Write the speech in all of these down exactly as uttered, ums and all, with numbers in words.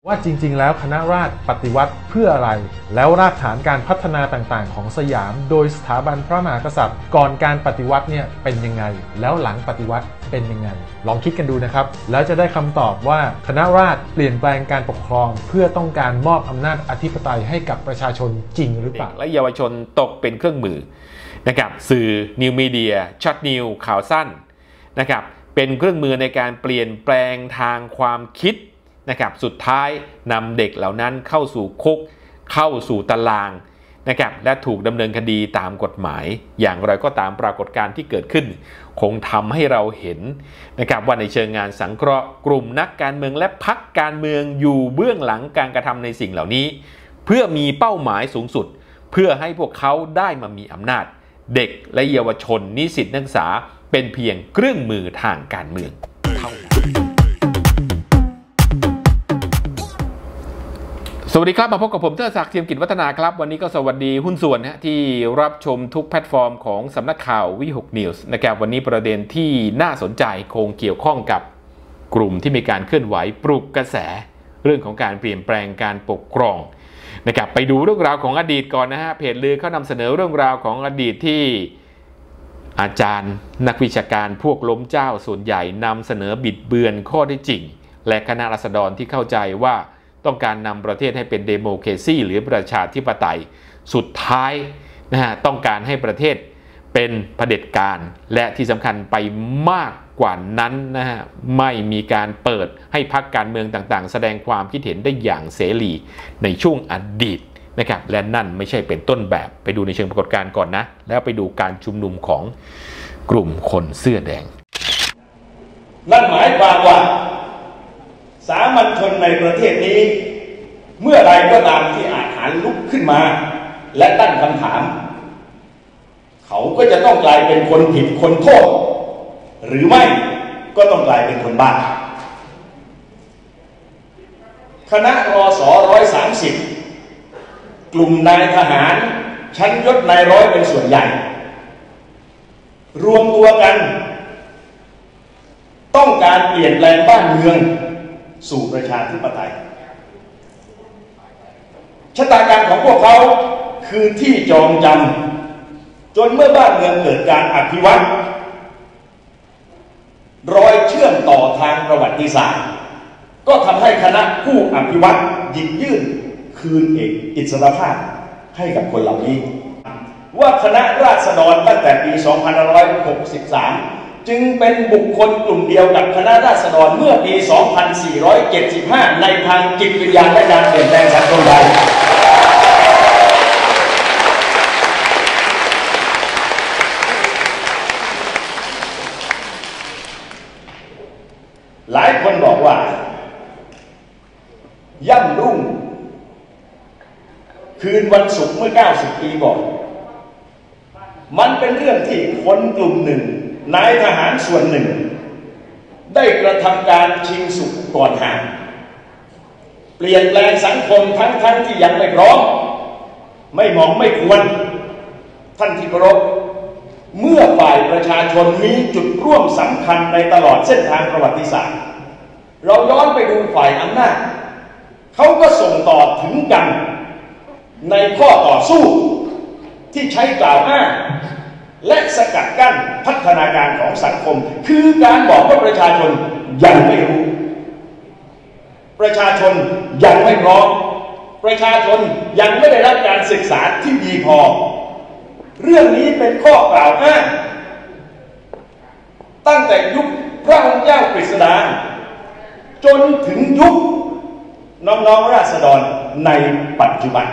ว่าจริงๆแล้วคณะราษฎรปฏิวัติเพื่ออะไรแล้วรากฐานการพัฒนาต่างๆของสยามโดยสถาบันพระมหากษัตริย์ก่อนการปฏิวัติเนี่ยเป็นยังไงแล้วหลังปฏิวัติเป็นยังไงลองคิดกันดูนะครับแล้วจะได้คำตอบว่าคณะราษฎรเปลี่ยนแปลงการปกครองเพื่อต้องการมอบอำนาจอธิปไตยให้กับประชาชนจริงหรือเปล่าและเยาวชนตกเป็นเครื่องมือนะครับสื่อนิวมีเดียช็อตนิวข่าวสั้นนะครับเป็นเครื่องมือในการเปลี่ยนแปลงทางความคิดนะครับสุดท้ายนำเด็กเหล่านั้นเข้าสู่คุกเข้าสู่ตารางนะครับและถูกดำเนินคดีตามกฎหมายอย่างไรก็ตามปรากฏการณ์ที่เกิดขึ้นคงทำให้เราเห็นนะครับว่าในเชิงงานสังเคราะห์กลุ่มนักการเมืองและพรรคการเมืองอยู่เบื้องหลังการกระทำในสิ่งเหล่านี้เพื่อมีเป้าหมายสูงสุดเพื่อให้พวกเขาได้มามีอำนาจเด็กและเยาวชนนิสิตนักศึกษาเป็นเพียงเครื่องมือทางการเมืองเท่านั้นสวัสดีครับมาพบกับผมเทิดศักดิ์เทียมกิจวัฒนาครับวันนี้ก็สวัสดีหุ้นส่วนนะที่รับชมทุกแพลตฟอร์มของสำนักข่าววิหกนิวส์นะครับวันนี้ประเด็นที่น่าสนใจคงเกี่ยวข้องกับกลุ่มที่มีการเคลื่อนไหวปลุกกระแสเรื่องของการเปลี่ยนแปลงการปกครองนะครับไปดูเรื่องราวของอดีตก่อนนะฮะเพจลือเขานำเสนอเรื่องราวของอดีตที่อาจารย์นักวิชาการพวกล้มเจ้าส่วนใหญ่นำเสนอบิดเบือนข้อเท็จจริงและคณะราษฎรที่เข้าใจว่าต้องการนำประเทศให้เป็นเดโมแครซีหรือประชาธิปไตยสุดท้ายนะฮะต้องการให้ประเทศเป็นเผด็จการและที่สำคัญไปมากกว่านั้นนะฮะไม่มีการเปิดให้พรรคการเมืองต่างๆแสดงความคิดเห็นได้อย่างเสรีในช่วงอดีตนะครับและนั่นไม่ใช่เป็นต้นแบบไปดูในเชิงปรากฏการณ์ก่อนนะแล้วไปดูการชุมนุมของกลุ่มคนเสื้อแดงนั่นหมายความว่าสามัญชนในประเทศนี้เมื่อใดก็ตามที่อาจหารลุกขึ้นมาและตั้งคำถามเขาก็จะต้องกลายเป็นคนผิดคนโทษหรือไม่ก็ต้องกลายเป็นคนบ้าคณะรสร้อยสามสิบกลุ่มนายทหารชั้นยศนายร้อยเป็นส่วนใหญ่รวมตัวกันต้องการเปลี่ยนแปลงบ้านเมืองสู่ประชาธิปไตยชะตากรรมของพวกเขาคือที่จองจำจนเมื่อบ้านเมืองเกิดการอภิวัตน์รอยเชื่อมต่อทางประวัติศาสตร์ก็ทำให้คณะผู้อภิวัตน์หยิบยื่นคืนเอกอิสรภาพให้กับคนเหล่านี้ว่าคณะราษฎรตั้งแต่ปี สองพันห้าร้อยหกสิบสาม จึงเป็นบุคคลกลุ่มเดียวกับคณะราษฎรเมื่อปี สองพันสี่ร้อยเจ็ดสิบห้า ในทางจิตวิญญาณและการเปลี่ยนแปลงสังคมไทยหลายคนบอกว่าย่ำรุ่งคืนวันศุกร์เมื่อเก้าสิบปีก่อนมันเป็นเรื่องที่คนกลุ่มหนึ่งนายทหารส่วนหนึ่งได้กระทำการชิงสุขก่อนห่างเปลี่ยนแปลงสังคมทั้งทั้งที่ยังไม่พร้อมไม่เหมาะไม่ควรท่านที่เคารพเมื่อฝ่ายประชาชนมีจุดร่วมสำคัญในตลอดเส้นทางประวัติศาสตร์เราย้อนไปดูฝ่ายอำนาจเขาก็ส่งต่อถึงกันในข้อต่อสู้ที่ใช้กล่าวอ้างและสกัดกั้นพัฒนาการของสังคมคือการบอกว่าประชาชนยังไม่รู้ประชาชนยังไม่พร้อมประชาชนยังไม่ได้รับการศึกษาที่ดีพอเรื่องนี้เป็นข้อกล่าวอ้างตั้งแต่ยุคพระองค์เจ้ากฤษดาจนถึงยุคน้องๆราษฎรในปัจจุบัน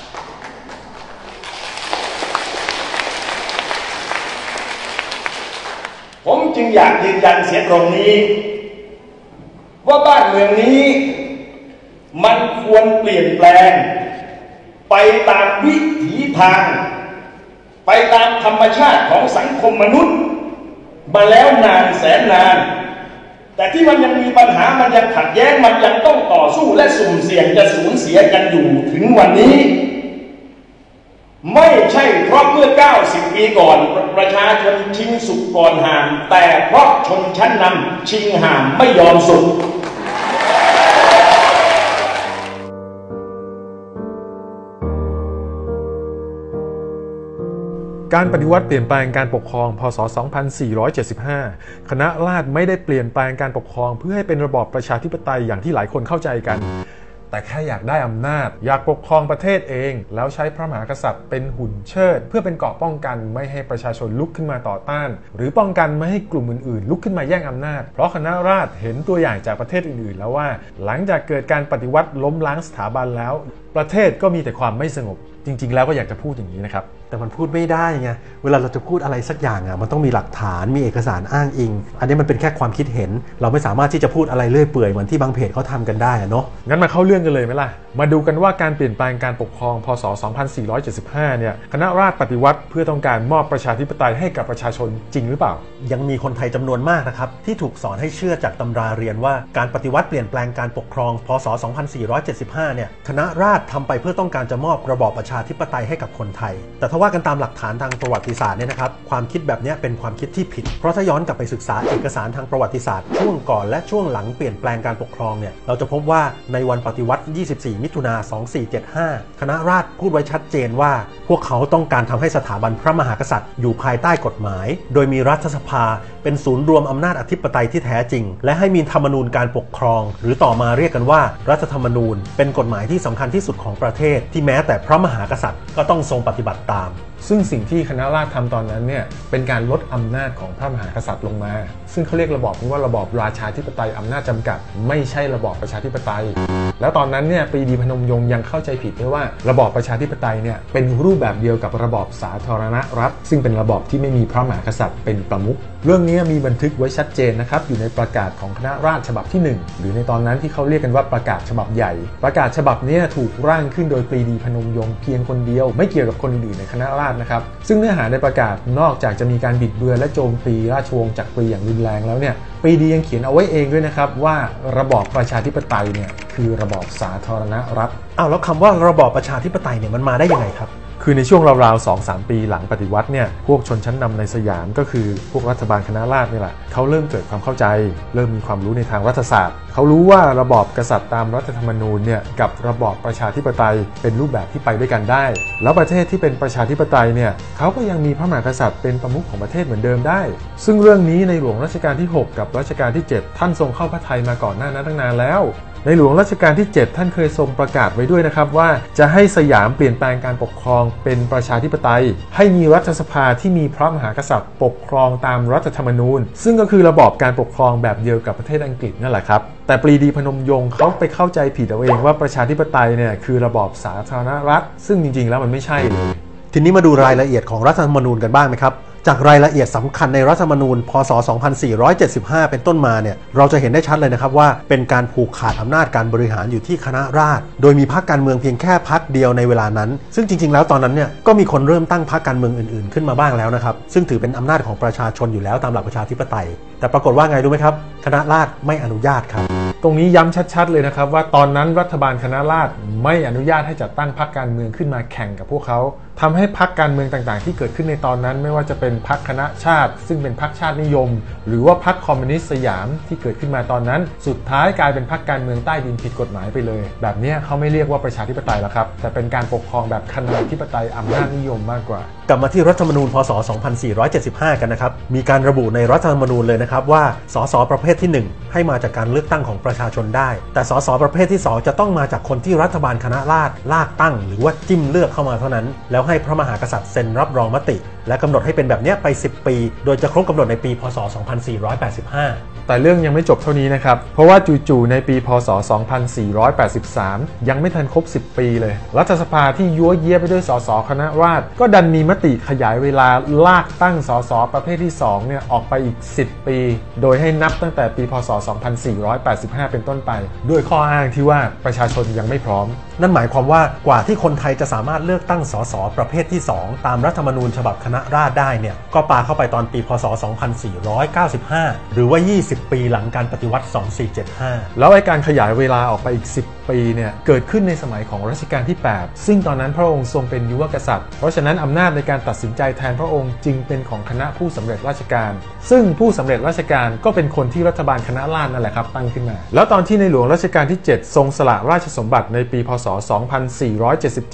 ผมจึงอยากยืนยันเสียตรงนี้ว่าบ้านเมืองนี้มันควรเปลี่ยนแปลงไปตามวิถีทางไปตามธรรมชาติของสังคมมนุษย์มาแล้วนานแสนนานแต่ที่มันยังมีปัญหามันยังขัดแย้งมันยังต้องต่อสู้และสุ่มเสี่ยงจะสูญเสียกันอยู่ถึงวันนี้ไม่ใช่เพราะเมื่อเก้าสิบปีก่อนประชาชนชิงสุขก่อนห่างแต่เพราะชนชั้นนำชิงห่างไม่ยอมสุขการปฏิวัติเปลี่ยนแปลงการปกครองพ.ศ. สองพันสี่ร้อยเจ็ดสิบห้า คณะราษฎรไม่ได้เปลี่ยนแปลงการปกครองเพื่อให้เป็นระบอบประชาธิปไตยอย่างที่หลายคนเข้าใจกันแต่แค่อยากได้อำนาจอยากปกครองประเทศเองแล้วใช้พระมหากษัตริย์เป็นหุ่นเชิดเพื่อเป็นเกราะป้องกันไม่ให้ประชาชนลุกขึ้นมาต่อต้านหรือป้องกันไม่ให้กลุ่มอื่นๆลุกขึ้นมาแย่งอำนาจเพราะคณะราษฎรเห็นตัวอย่างจากประเทศอื่นๆแล้วว่าหลังจากเกิดการปฏิวัติล้มล้างสถาบันแล้วประเทศก็มีแต่ความไม่สงบจริงๆแล้วก็อยากจะพูดอย่างนี้นะครับแต่มันพูดไม่ได้ไงเวลาเราจะพูดอะไรสักอย่างอ่ะมันต้องมีหลักฐานมีเอกสารอ้างอิงอันนี้มันเป็นแค่ความคิดเห็นเราไม่สามารถที่จะพูดอะไรเลื่อยเปื่อยเหมือนที่บางเพจเขาทำกันได้เนาะงั้นมาเข้าเรื่องกันเลยไหมล่ะมาดูกันว่าการเปลี่ยนแปลงการปกครองพ.ศ. สองพันสี่ร้อยเจ็ดสิบห้าเนี่ยคณะราษฎรปฏิวัติเพื่อต้องการมอบประชาธิปไตยให้กับประชาชนจริงหรือเปล่ายังมีคนไทยจำนวนมากนะครับที่ถูกสอนให้เชื่อจากตำราเรียนว่าการปฏิวัติเปลี่ยนแปลงการปกครองพ.ศ. สองพันสี่ร้อยเจ็ดสิบห้าเนี่ยคณะราษฎรทำไปเพื่อต้องการจะมอบระบอบประชาธิปไตยให้กับคนไทยแต่ถ้าว่ากันตามหลักฐานทางประวัติศาสตร์เนี่ยนะครับความคิดแบบนี้เป็นความคิดที่ผิดเพราะถ้าย้อนกลับไปศึกษาเอกสารทางประวัติศาสตร์ช่วงก่อนและช่วงหลังเปลี่ยนแปลงการปกครองเนี่ยเราจะพบว่าในวันปฏิวัติยี่สิบสี่มิถุนายนสองพันสี่ร้อยเจ็ดสิบห้าคณะราษฎรพูดไว้ชัดเจนว่าพวกเขาต้องการทำให้สถาบันพระมหากษัตริย์อยู่ภายใต้กฎหมายโดยมีรัฐสภาเป็นศูนย์รวมอำนาจอธิปไตยที่แท้จริงและให้มีธรรมนูญการปกครองหรือต่อมาเรียกกันว่ารัฐธรรมนูญเป็นกฎหมายที่สำคัญที่สุดของประเทศที่แม้แต่พระมหากษัตริย์ก็ต้องทรงปฏิบัติตามซึ่งสิ่งที่คณะราษฎรทำตอนนั้นเนี่ยเป็นการลดอำนาจของพระมหากษัตริย์ลงมาซึ่งเขาเรียกระบอบนี้ว่าระบอบราชาธิปไตยอำนาจจำกัดไม่ใช่ระบอบประชาธิปไตยแล้วตอนนั้นเนี่ยปรีดีพนมยงค์ยังเข้าใจผิดด้วยว่าระบอบประชาธิปไตยเนี่ยเป็นรูปแบบเดียวกับระบอบสาธารณรัฐซึ่งเป็นระบอบที่ไม่มีพระมหากษัตริย์เป็นประมุขเรื่องนี้มีบันทึกไว้ชัดเจนนะครับอยู่ในประกาศของคณะราษฎรฉบับที่หนึ่งหรือในตอนนั้นที่เขาเรียกกันว่าประกาศฉบับใหญ่ประกาศฉบับนี้ถูกร่างขึ้นโดยปรีดีพนมยงค์เพียงคนเดียวไม่เกี่ยวกับคนอื่นในคณะราษฎรนะครับซึ่งเนื้อหาในประกาศนอกจากจะมีการบิดเบือนและโจมตีราชวงศ์จักรีอย่างรุนแรงแล้วเนี่ยปรีดียังเขียนเอาไว้เองด้วยนะครับว่าระบอบประชาธิปไตยเนี่ยคือระบอบสาธารณรัฐอ้าวแล้วคำว่าระบอบประชาธิปไตยเนี่ยมันมาได้ยังไงครับคือในช่วงราวๆ สองถึงสาม ปีหลังปฏิวัติเนี่ยพวกชนชั้นนำในสยามก็คือพวกรัฐบาลคณะราษฎรนี่แหละเขาเริ่มเกิดความเข้าใจเริ่มมีความรู้ในทางรัฐศาสตร์เขารู้ว่าระบอบกษัตริย์ตามรัฐธรรมนูญเนี่ยกับระบอบประชาธิปไตยเป็นรูปแบบที่ไปด้วยกันได้แล้วประเทศที่เป็นประชาธิปไตยเนี่ยเขาก็ยังมีพระมหากษัตริย์เป็นประมุขของประเทศเหมือนเดิมได้ซึ่งเรื่องนี้ในหลวงรัชกาลที่หกกับรัชกาลที่เจ็ดท่านทรงเข้าพระทัยมาก่อนหน้านั้นตั้งนานแล้วในหลวงรัชกาลที่เจ็ดท่านเคยทรงประกาศไว้ด้วยนะครับว่าจะให้สยามเปลี่ยนแปลงการปกครองเป็นประชาธิปไตยให้มีรัฐสภาที่มีพระมหากษัตริย์ปกครองตามรัฐธรรมนูญซึ่งก็คือระบอบการปกครองแบบเดียวกับประเทศอังกฤษนั่นแหละครับแต่ปรีดีพนมยงค์เขาไปเข้าใจผิดเอาเองว่าประชาธิปไตยเนี่ยคือระบอบสาธารณรัฐซึ่งจริงๆแล้วมันไม่ใช่เลยทีนี้มาดูรายละเอียดของรัฐธรรมนูญกันบ้างไหมครับจากรายละเอียดสำคัญในรัฐธรรมนูญพ.ศ. สองพันสี่ร้อยเจ็ดสิบห้าเป็นต้นมาเนี่ยเราจะเห็นได้ชัดเลยนะครับว่าเป็นการผูกขาดอำนาจการบริหารอยู่ที่คณะราษฎรโดยมีพรรคการเมืองเพียงแค่พรรคเดียวในเวลานั้นซึ่งจริงๆแล้วตอนนั้นเนี่ยก็มีคนเริ่มตั้งพรรคการเมืองอื่นๆขึ้นมาบ้างแล้วนะครับซึ่งถือเป็นอำนาจของประชาชนอยู่แล้วตามหลักประชาธิปไตยแต่ปรากฏว่าไงรู้ไหมครับคณะราษฎรไม่อนุญาตครับตรงนี้ย้ำชัดๆเลยนะครับว่าตอนนั้นรัฐบาลคณะราษฎรไม่อนุญาตให้จัดตั้งพรรคการเมืองขึ้นมาแข่งกับพวกเขาทำให้พรรคการเมืองต่างๆที่เกิดขึ้นในตอนนั้นไม่ว่าจะเป็นพรรคคณะชาติซึ่งเป็นพรรคชาตินิยมหรือว่าพรรคคอมมิวนิสต์สยามที่เกิดขึ้นมาตอนนั้นสุดท้ายกลายเป็นพรรคการเมืองใต้ดินผิดกฎหมายไปเลยแบบนี้เขาไม่เรียกว่าประชาธิปไตยแล้วครับแต่เป็นการปกครองแบบคณะธิปไตยอำนาจนิยมมากกว่ากลับมาที่รัฐธรรมนูญพ.ศ. สองพันสี่ร้อยเจ็ดสิบห้ากันนะครับมีการระบุในรัฐธรรมนูญเลยนะครับว่าสสประเภทที่หนึ่งให้มาจากการเลือกตั้งของประชาชนได้แต่สสประเภทที่สองจะต้องมาจากคนที่รัฐบาลคณะราษฎรลากตั้งหรือว่าจิ้มเลือกเข้ามาเท่านั้นแล้วให้พระมหากษัตริย์เซ็นรับรองมติและกำหนดให้เป็นแบบนี้ไปสิบปีโดยจะครบกำหนดในปีพ.ศ. สองพันสี่ร้อยแปดสิบห้าแต่เรื่องยังไม่จบเท่านี้นะครับเพราะว่าจู่ๆในปีพ.ศ. สองพันสี่ร้อยแปดสิบสามยังไม่ทันครบสิบปีเลยรัฐสภาที่ยั่วเยี่ยไปด้วยสสคณะราษฎรก็ดันมีมติขยายเวลาลากตั้งสสประเภทที่สองเนี่ยออกไปอีกสิบปีโดยให้นับตั้งแต่ปีพ.ศ. สองพันสี่ร้อยแปดสิบห้าเป็นต้นไปด้วยข้ออ้างที่ว่าประชาชนยังไม่พร้อมนั่นหมายความว่ากว่าที่คนไทยจะสามารถเลือกตั้งสสประเภทที่สองตามรัฐธรรมนูญฉบับคณะราษฎรได้เนี่ยก็ปาเข้าไปตอนปีพ.ศ. สองพันสี่ร้อยเก้าสิบห้าหรือว่ายี่สิบปีหลังการปฏิวัติสองพันสี่ร้อยเจ็ดสิบห้าแล้วไอ้การขยายเวลาออกไปอีกสิบปีเนี่ยเกิดขึ้นในสมัยของรัชกาลที่แปดซึ่งตอนนั้นพระองค์ทรงเป็นยุวกษัตริย์เพราะฉะนั้นอำนาจในการตัดสินใจแทนพระองค์จึงเป็นของคณะผู้สำเร็จราชการซึ่งผู้สำเร็จราชการก็เป็นคนที่รัฐบาลคณะราษฎรนั่นแหละครับตั้งขึ้นมาแล้วตอนที่ในหลวงรัชกาลที่เจ็ดทรงสละราชสมบัติในปีพ.ศ. สองพันสี่ร้อยเจ็ดสิบเจ็ด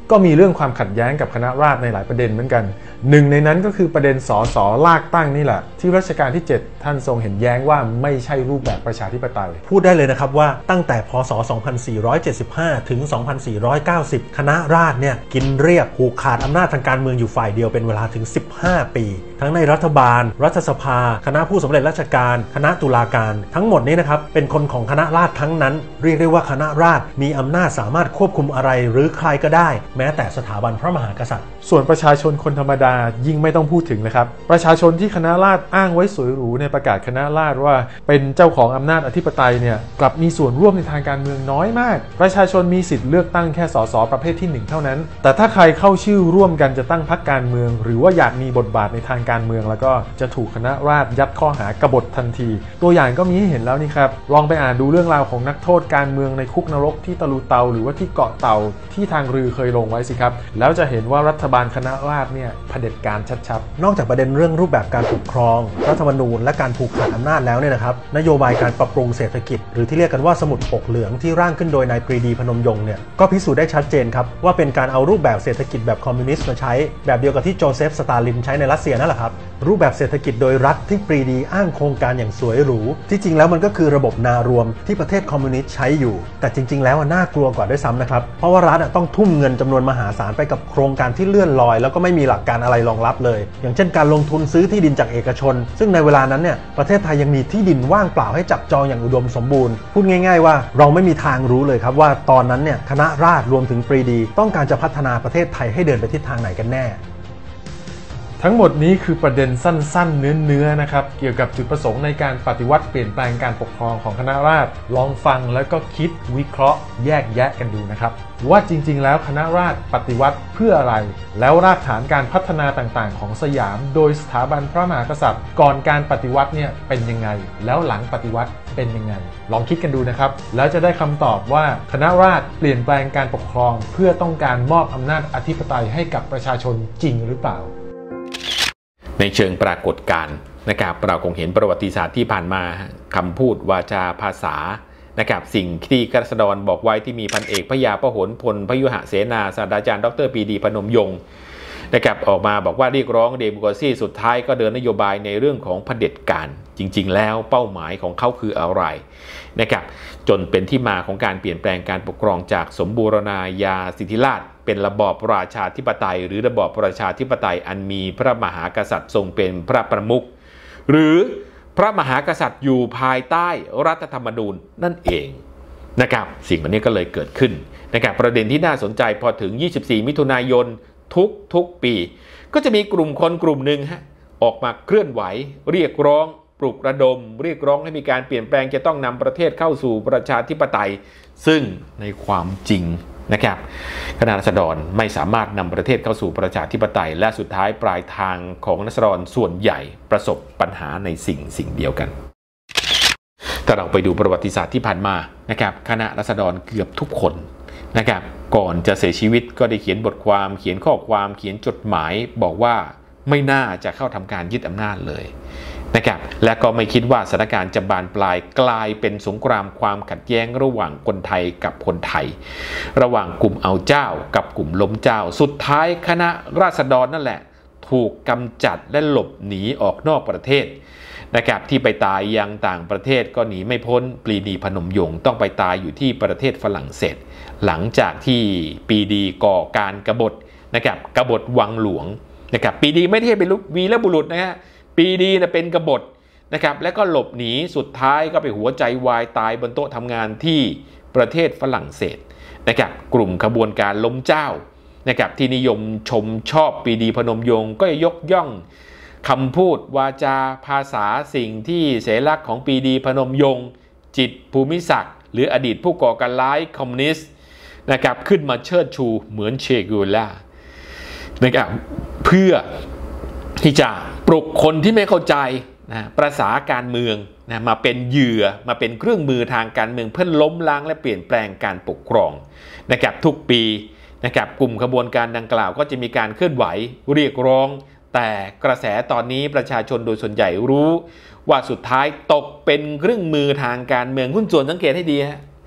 ก็มีเรื่องความขัดแย้งกับคณะราษฎรในหลายประเด็นเหมือนกันหนึ่งในนั้นก็คือประเด็นสสลากตั้งนี่แหละที่รัชกาลที่เจ็ดท่านทรงเห็นแย้งว่าไม่ใช่รูปแบบประชาธิปไตยพูดได้เลยนะครับว่าตั้งแต่พ.ศ. สองพันสี่ร้อยเจ็ดสิบห้า ถึง สองพันสี่ร้อยเก้าสิบ คณะราษฎรเนี่ยกินเรียบผูกขาดอำนาจทางการเมืองอยู่ฝ่ายเดียวเป็นเวลาถึงสิบห้าปีทั้งในรัฐบาลรัฐสภาคณะผู้สำเร็จราชการคณะตุลาการทั้งหมดนี้นะครับเป็นคนของคณะราษฎรทั้งนั้นเรียกได้ว่าคณะราษฎรมีอำนาจสามารถควบคุมอะไรหรือใครก็ได้แม้แต่สถาบันพระมหากษัตริย์ส่วนประชาชนคนธรรมดายิ่งไม่ต้องพูดถึงเลยครับประชาชนที่คณะราษฎรอ้างไว้สวยหรูในประกาศคณะราษฎรว่าเป็นเจ้าของอำนาจอธิปไตยเนี่ยกลับมีส่วนร่วมในทางการเมืองน้อยมากประชาชนมีสิทธิ์เลือกตั้งแค่สสประเภทที่หนึ่งเท่านั้นแต่ถ้าใครเข้าชื่อร่วมกันจะตั้งพรรคการเมืองหรือว่าอยากมีบทบาทในทางการเมืองแล้วก็จะถูกคณะราษฎรยัดข้อหากบฏทันทีตัวอย่างก็มีให้เห็นแล้วนี่ครับลองไปอ่านดูเรื่องราวของนักโทษการเมืองในคุกนรกที่ตะลูเตาหรือว่าที่เกาะเต่าที่ทางรือเคยลงไว้สิครับแล้วจะเห็นว่ารัฐบาลคณะราษฎรเนี่ยเผด็จการชัดๆนอกจากประเด็นเรื่องรูปแบบการปกครองรัฐธรรมนูญและการผูกขาดอำนาจแล้วเนี่ยนะครับนโยบายการปรับปรุงเศรษฐกิจหรือที่เรียกกันว่าสมุดปกเหลืองที่ร่างขึ้นโดยนายปรีดีพนมยงค์เนี่ยก็พิสูจน์ได้ชัดเจนครับว่าเป็นการเอารูปแบบเศรษฐกิจแบบคอมมิวนิสต์มาใช้แบบเดียวกับที่โจเซฟสตาลินใช้ในรัสเซียนั่นแหละครับรูปแบบเศรษฐกิจโดยรัฐที่ปรีดีอ้างโครงการอย่างสวยหรูที่จริงแล้วมันก็คือระบบนารวมที่ประเทศคอมมิวนิสต์ใช้อยู่แต่จริงๆแล้วน่ากลัวกว่าด้วยซ้ำนะครับเพราะว่ารัฐต้องทุ่มเงินจำนวนมหาศาลไปกับโครงการที่เลื่อนลอยแล้วก็ไม่มีหลักการอะไรรองรับเลยอย่างเช่นการลงทุนซื้อที่ดินจากเอกชนซึ่งในเวลานั้นเนี่ยประเทศไทยยังมีที่ดินว่างเปล่าให้จับจองอย่างอุดมสมบูรณ์พูดง่ายๆว่าเราไม่มีทางรู้เลยครับว่าตอนนั้นเนี่ยคณะราษฎรรวมถึงปรีดีต้องการจะพัฒนาประเทศไทยให้เดินไปทิศทางไหนกันแน่ทั้งหมดนี้คือประเด็นสั้นๆเนื้อๆนะครับเกี่ยวกับจุดประสงค์ในการปฏิวัติเปลี่ยนแปลงการปกครองของคณะราษฎรลองฟังแล้วก็คิดวิเคราะห์แยกแยะกันดูนะครับว่าจริงๆแล้วคณะราษฎรปฏิวัติเพื่ออะไรแล้วรากฐานการพัฒนาต่างๆของสยามโดยสถาบันพระมหากษัตริย์ก่อนการปฏิวัติเนี่ยเป็นยังไงแล้วหลังปฏิวัติเป็นยังไงลองคิดกันดูนะครับแล้วจะได้คำตอบว่าคณะราษฎรเปลี่ยนแปลงการปกครองเพื่อต้องการมอบอำนาจอธิปไตยให้กับประชาชนจริงหรือเปล่าในเชิงปรากฏการณ์นะครับเราคงเห็นประวัติศาสตร์ที่ผ่านมาคำพูดวาจาภาษานะครับสิ่งที่กษัตริย์บอกไว้ที่มีพันเอกพระยาพหลพลพยุหเสนาศาสตราจารย์ดร.ปรีดีพนมยงค์นะครับออกมาบอกว่าเรียกร้องเดโมคราซีสุดท้ายก็เดินนโยบายในเรื่องของเผด็จการจริงๆแล้วเป้าหมายของเขาคืออะไรนะครับจนเป็นที่มาของการเปลี่ยนแปลงการปกครองจากสมบูรณาญาสิทธิราชย์เป็นระบอบราชาธิปไตยหรือระบอบประชาธิปไตยอันมีพระมหากษัตริย์ทรงเป็นพระประมุขหรือพระมหากษัตริย์อยู่ภายใต้รัฐธรรมนูญนั่นเองนะครับสิ่งเหล่านี้ก็เลยเกิดขึ้นนะครับประเด็นที่น่าสนใจพอถึงยี่สิบสี่มิถุนายนทุกทุกปีก็จะมีกลุ่มคนกลุ่มหนึ่งฮะออกมาเคลื่อนไหวเรียกร้องปลุกระดมเรียกร้องให้มีการเปลี่ยนแปลงจะต้องนำประเทศเข้าสู่ประชาธิปไตยซึ่งในความจริงนะครับคณะราษฎรไม่สามารถนำประเทศเข้าสู่ประชาธิปไตยและสุดท้ายปลายทางของราษฎรส่วนใหญ่ประสบปัญหาในสิ่งสิ่งเดียวกันถ้าเราไปดูประวัติศาสตร์ที่ผ่านมานะครับคณะราษฎรเกือบทุกคนนะครับก่อนจะเสียชีวิตก็ได้เขียนบทความเขียนข้อความเขียนจดหมายบอกว่าไม่น่าจะเข้าทำการยึดอำนาจเลยนะครับและก็ไม่คิดว่าสถานการณ์จะบานปลายกลายเป็นสงครามความขัดแย้งระหว่างคนไทยกับคนไทยระหว่างกลุ่มเอาเจ้ากับกลุ่มล้มเจ้าสุดท้ายคณะราษฎรนั่นแหละถูกกำจัดและหลบหนีออกนอกประเทศนะครับที่ไปตายยังต่างประเทศก็หนีไม่พ้นปรีดีพนมยงค์ต้องไปตายอยู่ที่ประเทศฝรั่งเศสหลังจากที่ปรีดีก่อการกบฏนะครับกบฏวังหลวงนะครับปรีดีไม่ได้เป็นวีรบุรุษนะฮะปรีดีนะเป็นกบฏนะครับและก็หลบหนีสุดท้ายก็ไปหัวใจวายตายบนโต๊ะทำงานที่ประเทศฝรั่งเศสนะครับกลุ่มขบวนการล้มเจ้านะครับที่นิยมชมชอบปรีดีพนมยงค์ก็ยกย่องคำพูดวาจาภาษาสิ่งที่เสลักษณ์ของปรีดีพนมยงค์จิตรภูมิศักดิ์หรืออดีตผู้ก่อการร้ายคอมมิวนิสต์นะครับขึ้นมาเชิดชูเหมือนเชกูล่านะครับเพื่อที่จะปลุกคนที่ไม่เข้าใจนะประสาการเมืองนะมาเป็นเหยื่อมาเป็นเครื่องมือทางการเมืองเพื่อล้มล้างและเปลี่ยนแปลงการปกครองนะครับทุกปีนะครับกลุ่มขบวนการดังกล่าวก็จะมีการเคลื่อนไหวเรียกร้องแต่กระแสตอนนี้ประชาชนโดยส่วนใหญ่รู้ว่าสุดท้ายตกเป็นเครื่องมือทางการเมืองหุ้นส่วนสังเกตให้ดีฮะ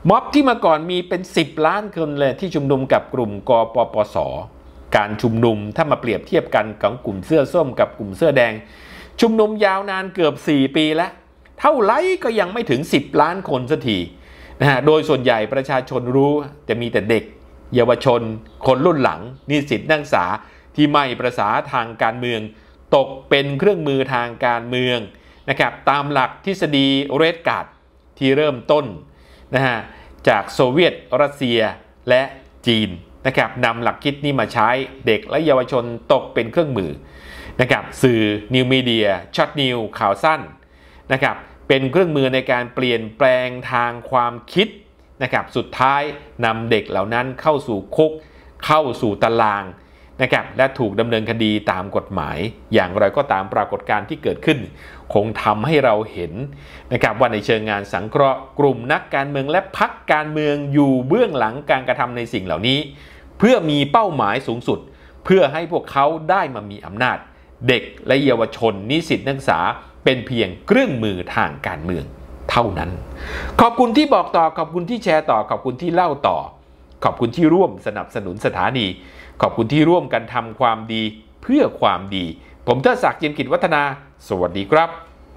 ม็อบที่มาก่อนมีเป็นสิบล้านคนเลยที่ชุมนุมกับกลุ่มกปปส.การชุมนุมถ้ามาเปรียบเทียบกันของกลุ่มเสื้อส้มกับกลุ่มเสื้อแดงชุมนุมยาวนานเกือบสี่ปีแล้วเท่าไรก็ยังไม่ถึงสิบล้านคนสักทีนะฮะโดยส่วนใหญ่ประชาชนรู้จะมีแต่เด็กเยาวชนคนรุ่นหลังนิสิตนักศึกษาที่ไม่ประสาทางการเมืองตกเป็นเครื่องมือทางการเมืองนะครับตามหลักทฤษฎีเรดการ์ดที่เริ่มต้นนะฮะจากโซเวียตรัสเซียและจีนนะครับนำหลักคิดนี้มาใช้เด็กและเยาวชนตกเป็นเครื่องมือนะครับสื่อนิวมีเดียช็อตนิวข่าวสั้นนะครับเป็นเครื่องมือในการเปลี่ยนแปลงทางความคิดนะครับสุดท้ายนำเด็กเหล่านั้นเข้าสู่คุกเข้าสู่ตารางนะครับและถูกดำเนินคดีตามกฎหมายอย่างไรก็ตามปรากฏการณ์ที่เกิดขึ้นคงทำให้เราเห็นนะครับว่าในเชิงงานสังเคราะห์กลุ่มนักการเมืองและพรรคการเมืองอยู่เบื้องหลังการกระทำในสิ่งเหล่านี้เพื่อมีเป้าหมายสูงสุดเพื่อให้พวกเขาได้มามีอำนาจเด็กและเยาวชนนิสิตนักศึกษาเป็นเพียงเครื่องมือทางการเมืองเท่านั้นขอบคุณที่บอกต่อขอบคุณที่แชร์ต่อขอบคุณที่เล่าต่อขอบคุณที่ร่วมสนับสนุนสถานีขอบคุณที่ร่วมกันทำความดีเพื่อความดีผมเทิดศักดิ์ เจียมกิจวัฒนาสวัสดีครับ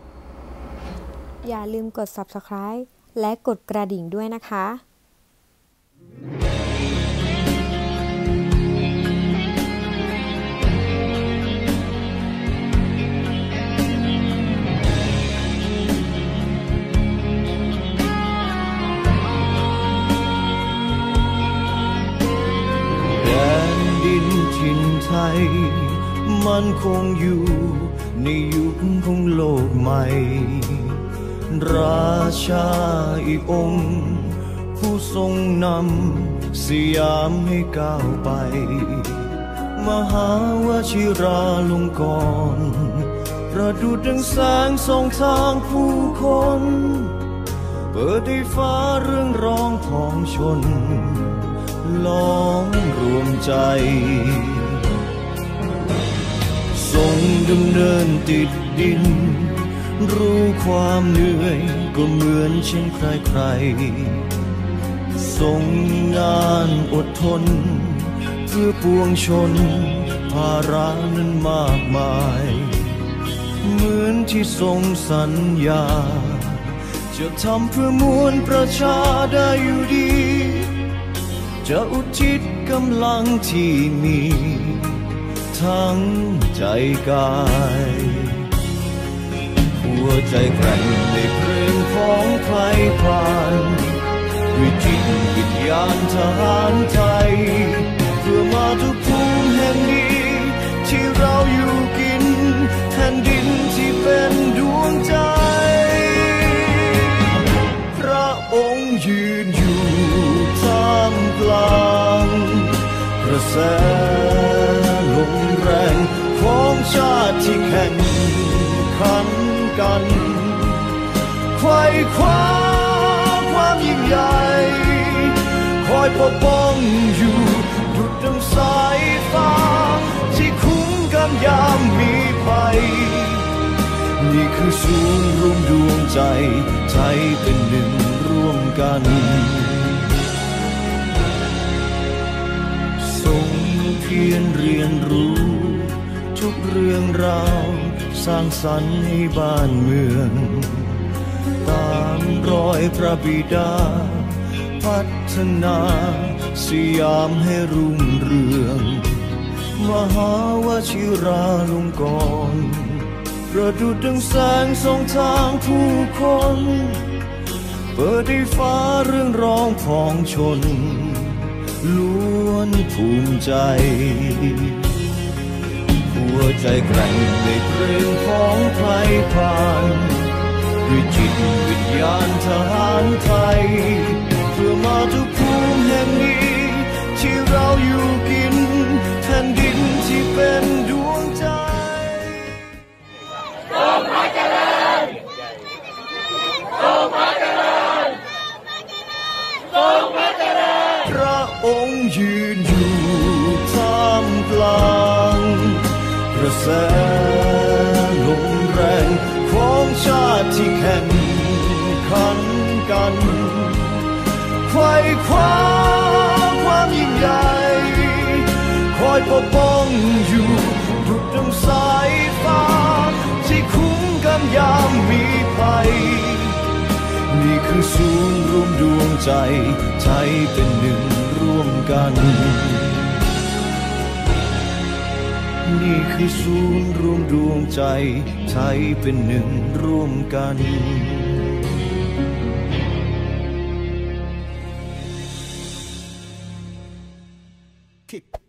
อย่าลืมกด ซับสไครบ์ และกดกระดิ่งด้วยนะคะถิ่นไทยมันคงอยู่ในยุคของโลกใหม่ราชาอีกองค์ผู้ทรงนำสยามให้ก้าวไปมหาวชิราลงกรณ์ประดุจดังแสงส่องทางผู้คนเปิดให้ฟ้าเรื่องร้องของชนล้อมรวมใจทรงดำเนินติดดินรู้ความเหนื่อยก็เหมือนเช่นใครใครทรงงานอดทนเพื่อปวงชนภาระนั้นมากมายเหมือนที่ทรงสัญญาจะทำเพื่อมวลประชาได้อยู่ดีจะอุทิศกำลังที่มีทั้งใจกายหัวใจแกร่งในเพลงของใครผ่านด้วยจิตวิญญาณทหารไทยเพื่อมาทุกภูมิแห่งนี้ที่เราอยู่กินแผ่นดินที่เป็นดวงใจพระองค์ยืนอยู่ท่ามกลางกระแสลมแรงของชาติที่แข่งขันกันไขว่คว้าความยิ่งใหญ่คอยปกป้องอยู่ดุจดังสายฟ้าที่คุ้มกันยามมีภัยนี่คือศูนย์รวมดวงใจไทยเป็นหนึ่งร่วมกันทรงเพียรเรียนรู้ทุกเรื่องราวสร้างสรรค์ให้บ้านเมืองตามรอยพระบิดาพัฒนาสยามให้รุ่งเรืองมหาวชิราลงกรณ์ประดุจดังแสงส่องทางผู้คนเปิดให้ฟ้าเรื่องร้องของชนล้วนภูมิใจหัวใจแกร่งในเพลงของใครผ่านด้วยจิตวิญญาณทหารไทยเพื่อมาทุกภูมิแห่งนี้ที่เราอยู่กินแผ่นดินที่เป็นดวงใจทรงพระเจริญทรงพระเจริญทรงพระเจริญพระองค์ยืนอยู่ท่ามกลางกระแสลมแรงของชาติที่แข่งขันกันไขศูนย์รวมดวงใจไทยเป็นหนึ่งร่วมกันนี่คือศูนย์รวมดวงใจไทยเป็นหนึ่งร่วมกันคิก